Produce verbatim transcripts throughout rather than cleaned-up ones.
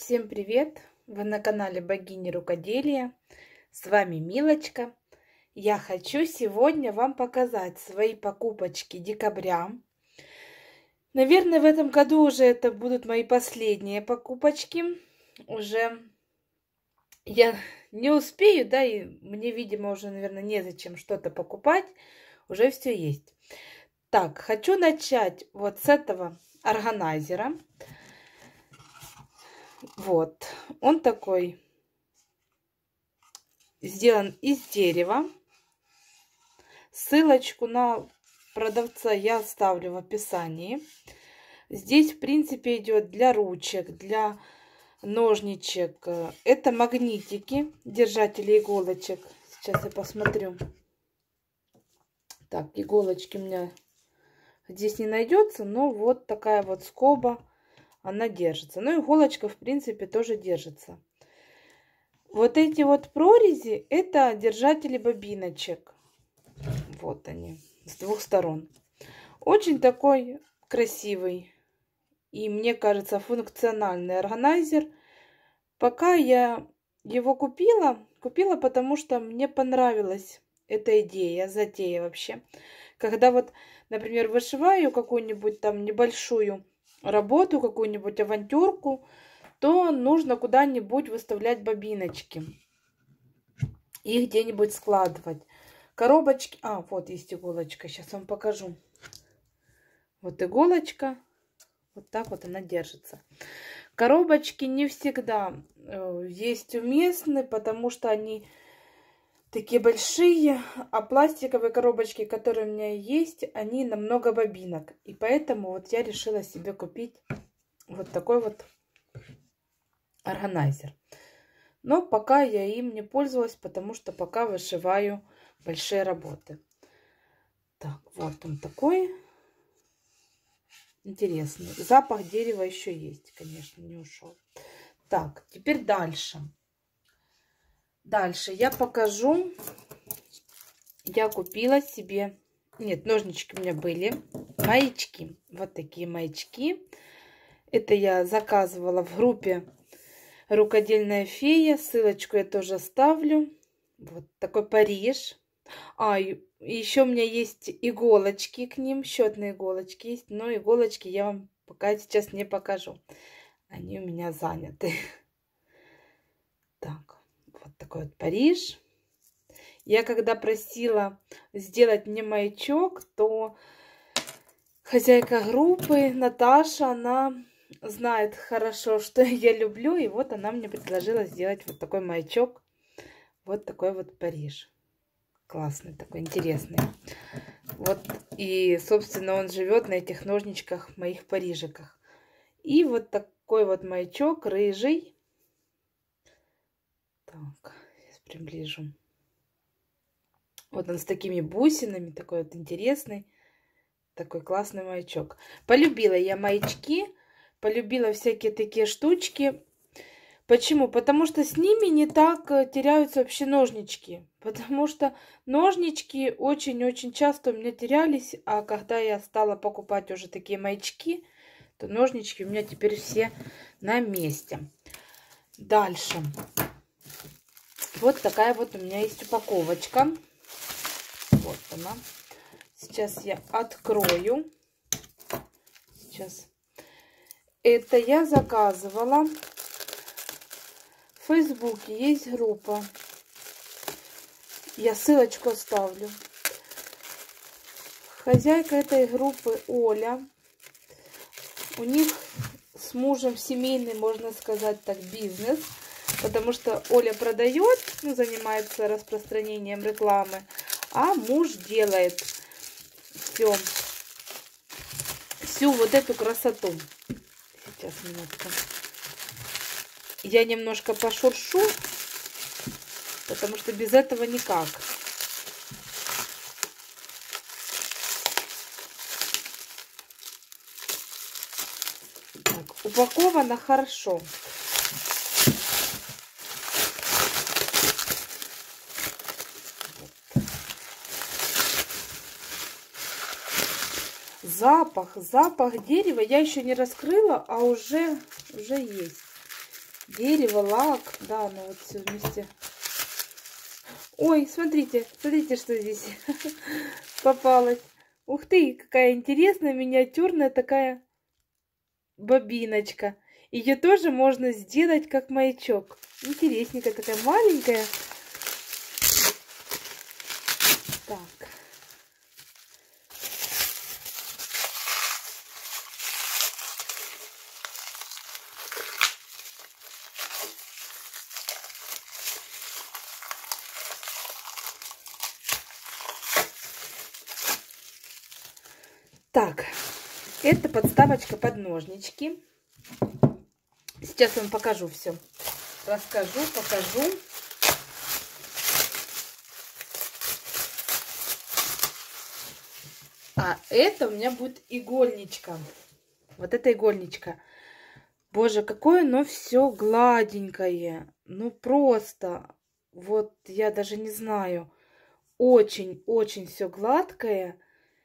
Всем привет! Вы на канале Богини Рукоделия. С вами Милочка. Я хочу сегодня вам показать свои покупочки декабря. Наверное, в этом году уже это будут мои последние покупочки. Уже я не успею, да, и мне, видимо, уже, наверное, незачем что-то покупать. Уже все есть. Так, хочу начать вот с этого органайзера. Вот, он такой сделан из дерева. Ссылочку на продавца я оставлю в описании. Здесь, в принципе, идет для ручек, для ножничек. Это магнитики, держатели иголочек. Сейчас я посмотрю. Так, иголочки у меня здесь не найдется, но вот такая вот скоба. Она держится. Ну, иголочка, в принципе, тоже держится. Вот эти вот прорези, это держатели бобиночек. Вот они, с двух сторон. Очень такой красивый и, мне кажется, функциональный органайзер. Пока я его купила, купила, потому что мне понравилась эта идея, затея вообще. Когда вот, например, вышиваю какую-нибудь там небольшую работу, какую-нибудь авантюрку, то нужно куда-нибудь выставлять бобиночки. Их где-нибудь складывать. Коробочки. А, вот есть иголочка. Сейчас вам покажу. Вот иголочка. Вот так вот она держится. Коробочки не всегда есть уместны, потому что они такие большие, а пластиковые коробочки, которые у меня есть, они на много бобинок. И поэтому вот я решила себе купить вот такой вот органайзер. Но пока я им не пользовалась, потому что пока вышиваю большие работы. Так, вот он такой. Интересный. Запах дерева еще есть, конечно, не ушел. Так, теперь дальше. Дальше я покажу. Я купила себе... Нет, ножнички у меня были. Маячки. Вот такие маячки. Это я заказывала в группе Рукодельная фея. Ссылочку я тоже оставлю. Вот такой Париж. А, еще у меня есть иголочки к ним. Счетные иголочки есть. Но иголочки я вам пока сейчас не покажу. Они у меня заняты. Так. Вот такой вот Париж. Я когда просила сделать мне маячок, то хозяйка группы Наташа, она знает хорошо, что я люблю. И вот она мне предложила сделать вот такой маячок. Вот такой вот Париж. Классный, такой интересный. Вот. И, собственно, он живет на этих ножничках, моих парижиках. И вот такой вот маячок рыжий. Так, сейчас приближу. Вот он с такими бусинами, такой вот интересный, такой классный маячок. Полюбила я маячки, полюбила всякие такие штучки. Почему? Потому что с ними не так теряются вообще ножнички. Потому что ножнички очень-очень часто у меня терялись, а когда я стала покупать уже такие маячки, то ножнички у меня теперь все на месте. Дальше. Вот такая вот у меня есть упаковочка. Вот она. Сейчас я открою. Сейчас. Это я заказывала. В Фейсбуке есть группа. Я ссылочку оставлю. Хозяйка этой группы Оля. У них с мужем семейный, можно сказать так, бизнес. Потому что Оля продает, ну, занимается распространением рекламы, а муж делает все, всю вот эту красоту. Сейчас, минутку. Я немножко пошуршу, потому что без этого никак. Так, упаковано хорошо. Запах, запах дерева я еще не раскрыла, а уже, уже есть. Дерево, лак, да, оно вот все вместе. Ой, смотрите, смотрите, что здесь попалось. Ух ты, какая интересная, миниатюрная такая бобиночка. Ее тоже можно сделать как маячок. Интересненькая, такая маленькая. Так. Так, это подставочка под ножнички. Сейчас вам покажу все. Расскажу, покажу. А это у меня будет игольничка. Вот это игольничка. Боже, какое оно все гладенькое. Ну просто, вот я даже не знаю. Очень-очень все гладкое.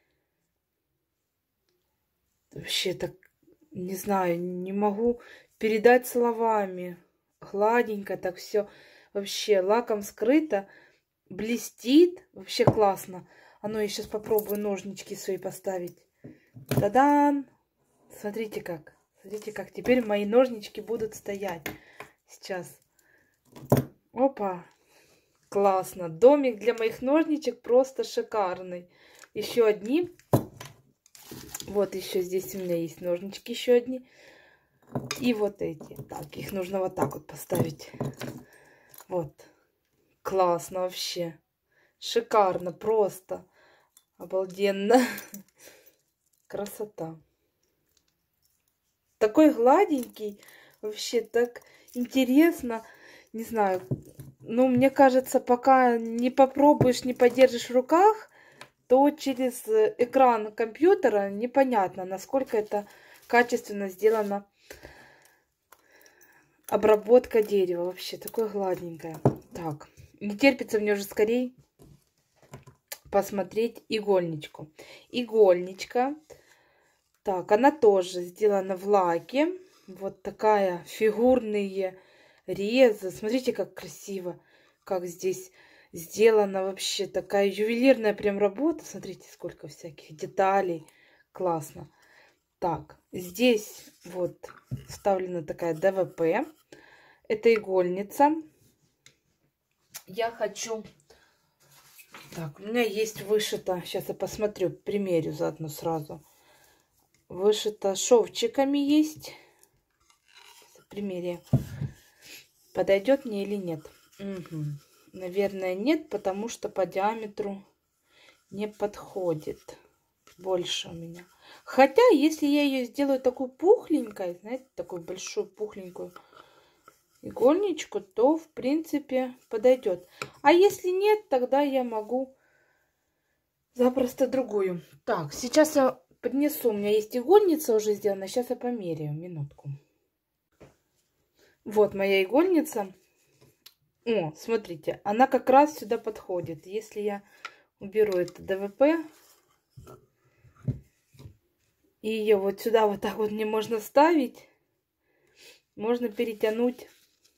Вообще так, не знаю, не могу передать словами. Гладенько так все. Вообще лаком скрыто. Блестит. Вообще классно. А ну, я сейчас попробую ножнички свои поставить. Та-дан! Смотрите как. Смотрите как. Теперь мои ножнички будут стоять. Сейчас. Опа. Классно. Домик для моих ножничек просто шикарный. Еще одни. Вот еще здесь у меня есть ножнички еще одни. И вот эти. Так, их нужно вот так вот поставить. Вот. Классно вообще. Шикарно, просто. Обалденно. Красота. Такой гладенький. Вообще так интересно. Не знаю. Ну, мне кажется, пока не попробуешь, не подержишь в руках, то через экран компьютера непонятно, насколько это качественно сделана обработка дерева. Вообще такое гладенькое. Так, не терпится мне уже скорее посмотреть игольничку. Игольничка. Так, она тоже сделана в лаке. Вот такая, фигурные резы. Смотрите, как красиво, как здесь сделана вообще такая ювелирная прям работа. Смотрите, сколько всяких деталей. Классно. Так, здесь вот вставлена такая ДВП. Это игольница. Я хочу... Так, у меня есть вышито... Сейчас я посмотрю, примерю заодно сразу. Вышито шовчиками есть. Примеряю. Подойдет мне или нет? Угу. Наверное, нет, потому что по диаметру не подходит больше у меня. Хотя, если я ее сделаю такой пухленькой, знаете, такую большую пухленькую игольничку, то, в принципе, подойдет. А если нет, тогда я могу запросто другую. Так, сейчас я поднесу. У меня есть игольница уже сделана. Сейчас я померяю. Минутку. Вот моя игольница. О, смотрите, она как раз сюда подходит. Если я уберу это ДВП, и ее вот сюда вот так вот мне можно вставить, можно перетянуть.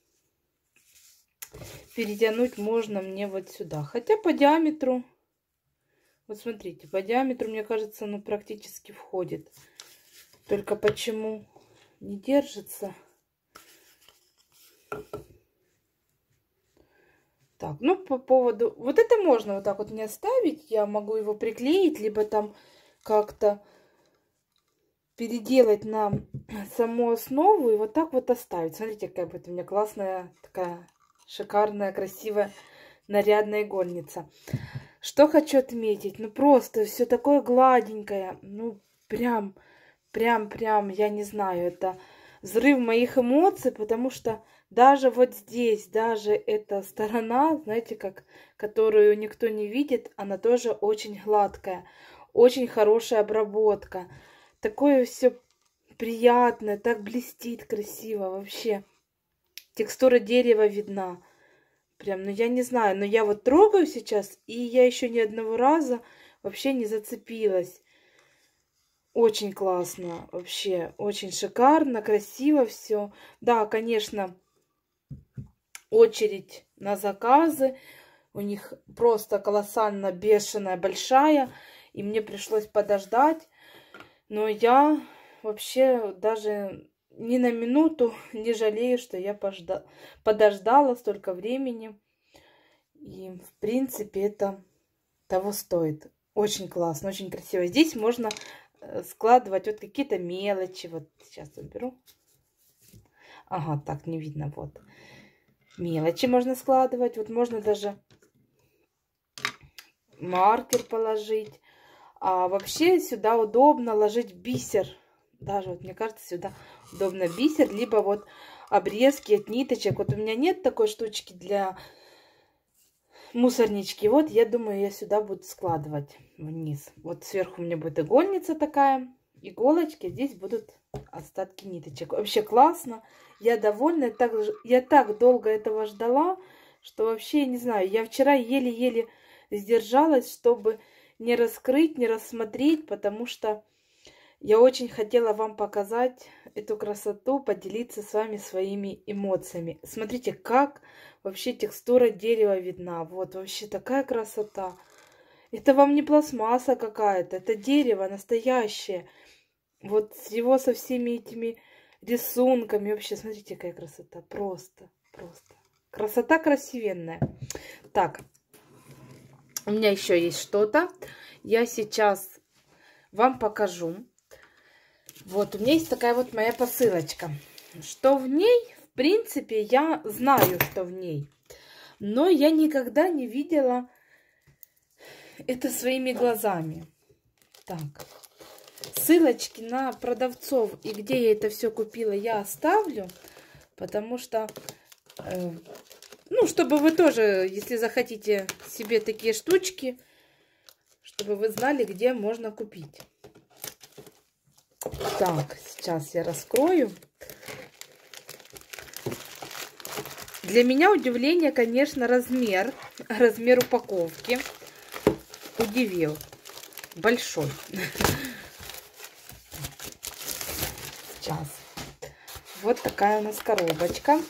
Перетянуть можно мне вот сюда. Хотя по диаметру, вот смотрите, по диаметру, мне кажется, оно практически входит. Только почему не держится? Так, ну по поводу... Вот это можно вот так вот не оставить. Я могу его приклеить, либо там как-то переделать на саму основу и вот так вот оставить. Смотрите, какая будет у меня классная, такая шикарная, красивая, нарядная игольница. Что хочу отметить? Ну просто все такое гладенькое. Ну прям, прям, прям, я не знаю, это взрыв моих эмоций, потому что даже вот здесь, даже эта сторона, знаете, как, которую никто не видит, она тоже очень гладкая, очень хорошая обработка. Такое все приятное, так блестит красиво вообще. Текстура дерева видна. Прям, ну я не знаю, но я вот трогаю сейчас, и я еще ни одного раза вообще не зацепилась. Очень классно, вообще, очень шикарно, красиво все. Да, конечно, очередь на заказы. У них просто колоссально бешеная, большая. И мне пришлось подождать. Но я вообще даже ни на минуту не жалею, что я пожда... подождала столько времени. И, в принципе, это того стоит. Очень классно, очень красиво. Здесь можно складывать вот какие-то мелочи. Вот сейчас уберу. Ага, так не видно. Вот. Мелочи можно складывать. Вот можно даже маркер положить. А вообще сюда удобно ложить бисер. Даже вот мне кажется, сюда удобно бисер. Либо вот обрезки от ниточек. Вот у меня нет такой штучки для мусорнички. Вот я думаю, я сюда буду складывать вниз. Вот сверху у меня будет игольница такая. Иголочки. Здесь будут остатки ниточек. Вообще классно. Я довольна. Я так, я так долго этого ждала, что вообще, не знаю, я вчера еле-еле сдержалась, чтобы не раскрыть, не рассмотреть, потому что я очень хотела вам показать эту красоту, поделиться с вами своими эмоциями. Смотрите, как вообще текстура дерева видна. Вот вообще такая красота. Это вам не пластмасса какая-то, это дерево настоящее. Вот его со всеми этими рисунками. Вообще, смотрите, какая красота. Просто, просто. Красота красивенная. Так, у меня еще есть что-то. Я сейчас вам покажу. Вот, у меня есть такая вот моя посылочка. Что в ней, в принципе, я знаю, что в ней. Но я никогда не видела это своими глазами. Так. Ссылочки на продавцов и где я это все купила, я оставлю. Потому что, э, ну, чтобы вы тоже, если захотите себе такие штучки, чтобы вы знали, где можно купить. Так, сейчас я раскрою. Для меня удивление, конечно, размер. Размер упаковки удивил. Большой. Сейчас. Вот такая у нас коробочка.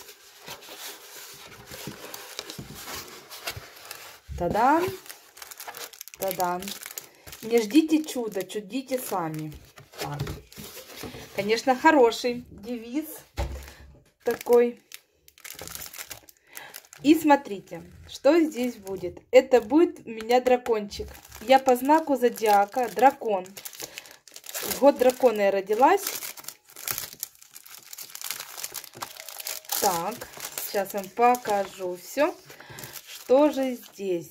Та-дам! Та-дам! Не ждите чуда, чудите сами. Так. Конечно, хороший девиз такой. И смотрите, что здесь будет. Это будет у меня дракончик. Я по знаку зодиака дракон. В год дракона я родилась. Так, сейчас вам покажу все. Что же здесь?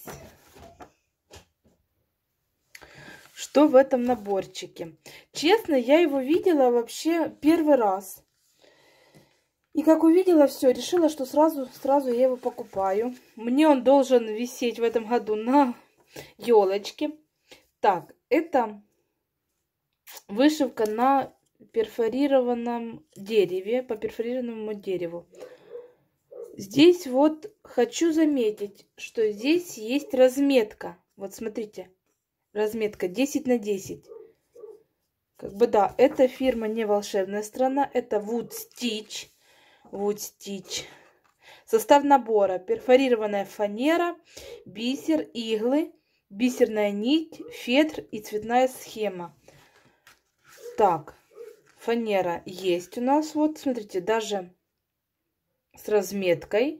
Что в этом наборчике? Честно, я его видела вообще первый раз. И как увидела все, решила, что сразу, сразу я его покупаю. Мне он должен висеть в этом году на елочке. Так, это вышивка на перфорированном дереве, по перфорированному дереву. Здесь вот хочу заметить, что здесь есть разметка. Вот смотрите, разметка десять на десять. Как бы да, эта фирма не волшебная страна, это Wood Stitch. Wood Stitch. Состав набора: перфорированная фанера, бисер, иглы, бисерная нить, фетр и цветная схема. Так, фанера есть у нас. Вот, смотрите, даже с разметкой.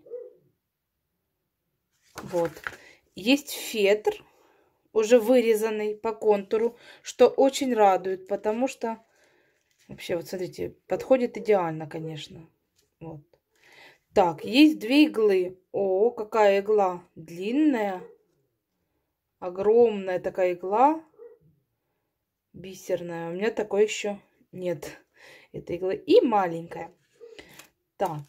Вот. Есть фетр, уже вырезанный по контуру, что очень радует, потому что вообще, вот смотрите, подходит идеально, конечно. Вот. Так, есть две иглы. О, какая игла длинная. Огромная такая игла. Бисерная. У меня такой еще нет. Этой иглы. И маленькая. Так.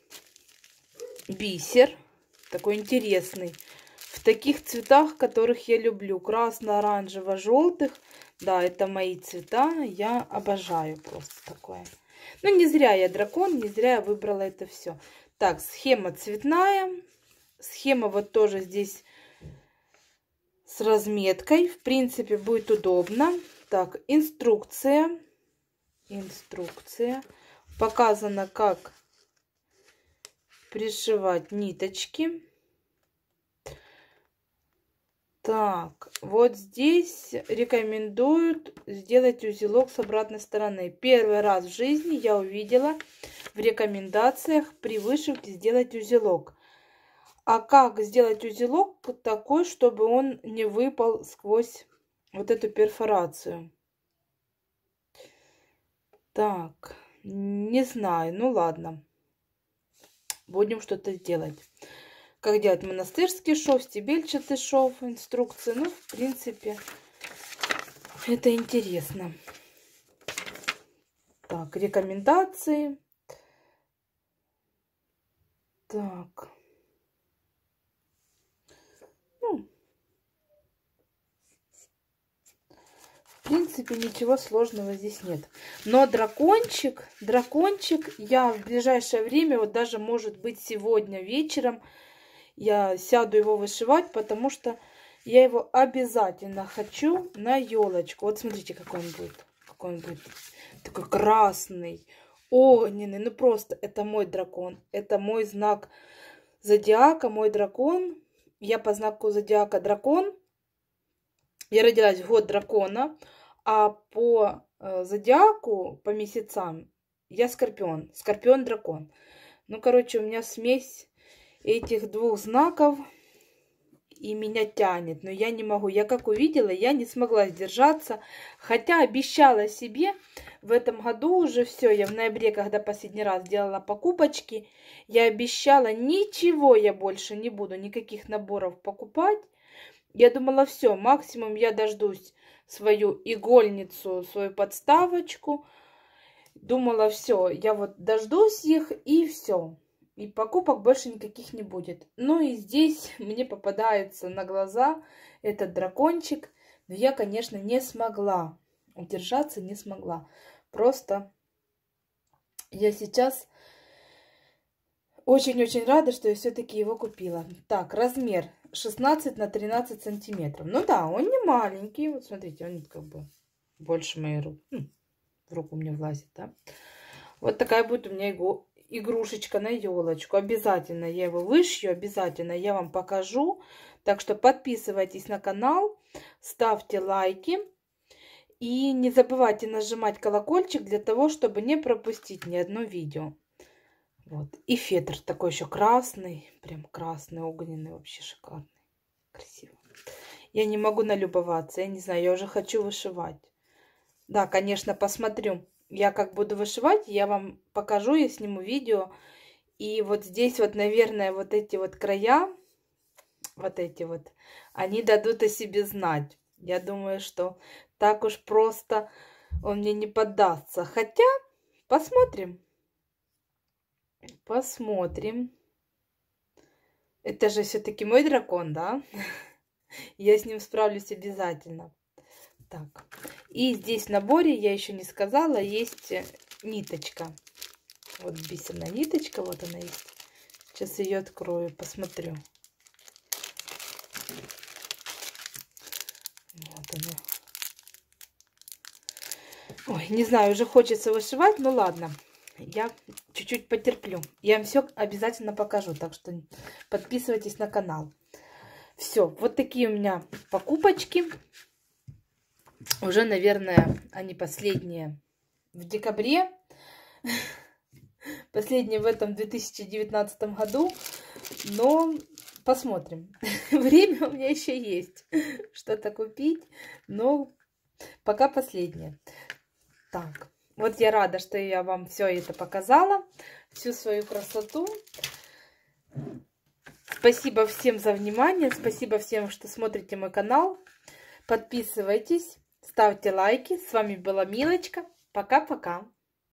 Бисер. Такой интересный. В таких цветах, которых я люблю. Красно-оранжево-желтых. Да, это мои цвета. Я обожаю просто такое. Ну, не зря я дракон, не зря я выбрала это все. Так, схема цветная. Схема вот тоже здесь с разметкой. В принципе, будет удобно. Так, инструкция. Инструкция. Показано, как пришивать ниточки. Так, вот здесь рекомендуют сделать узелок с обратной стороны. Первый раз в жизни я увидела в рекомендациях при вышивке сделать узелок. А как сделать узелок такой, чтобы он не выпал сквозь вот эту перфорацию? Так, не знаю, ну ладно. Будем что-то делать. Как делать монастырский шов, стебельчатый шов, инструкции. Ну, в принципе, это интересно. Так, рекомендации. Так. Ну, в принципе, ничего сложного здесь нет. Но дракончик, дракончик я в ближайшее время, вот даже может быть сегодня вечером, я сяду его вышивать, потому что я его обязательно хочу на елочку. Вот смотрите, какой он будет. Какой он будет. Такой красный, огненный. Ну просто это мой дракон. Это мой знак зодиака, мой дракон. Я по знаку зодиака дракон. Я родилась в год дракона. А по э, зодиаку, по месяцам, я скорпион. Скорпион-дракон. Ну, короче, у меня смесь этих двух знаков, и меня тянет, но я не могу. Я как увидела, я не смогла сдержаться, хотя обещала себе в этом году уже все. Я в ноябре, когда последний раз делала покупочки, я обещала, ничего я больше не буду, никаких наборов покупать. Я думала, все, максимум я дождусь свою игольницу, свою подставочку. Думала, все, я вот дождусь их, и все. И покупок больше никаких не будет. Ну и здесь мне попадается на глаза этот дракончик. Но я, конечно, не смогла удержаться, не смогла. Просто я сейчас очень-очень рада, что я все-таки его купила. Так, размер шестнадцать на тринадцать сантиметров. Ну да, он не маленький. Вот смотрите, он как бы больше моей руки. В руку мне влазит, да. Вот такая будет у меня его игрушечка на елочку. Обязательно я его вышью, обязательно я вам покажу. Так что подписывайтесь на канал, ставьте лайки. И не забывайте нажимать колокольчик для того, чтобы не пропустить ни одно видео. Вот. И фетр такой еще красный. Прям красный, огненный, вообще шикарный. Красиво. Я не могу налюбоваться. Я не знаю, я уже хочу вышивать. Да, конечно, посмотрю. Я как буду вышивать, я вам покажу, я сниму видео. И вот здесь вот, наверное, вот эти вот края, вот эти вот, они дадут о себе знать. Я думаю, что так уж просто он мне не поддастся. Хотя, посмотрим. Посмотрим. Это же все-таки мой дракон, да? Я с ним справлюсь обязательно. Так, и здесь в наборе, я еще не сказала, есть ниточка. Вот бисерная ниточка, вот она есть. Сейчас ее открою, посмотрю. Вот она. Ой, не знаю, уже хочется вышивать, ну ладно. Я чуть-чуть потерплю. Я вам все обязательно покажу, так что подписывайтесь на канал. Все, вот такие у меня покупочки. Уже, наверное, они последние в декабре. Последние в этом две тысячи девятнадцатом году. Но посмотрим. Время у меня еще есть что-то купить. Но пока последнее. Так, вот я рада, что я вам все это показала. Всю свою красоту. Спасибо всем за внимание. Спасибо всем, что смотрите мой канал. Подписывайтесь. Ставьте лайки. С вами была Милочка. Пока-пока.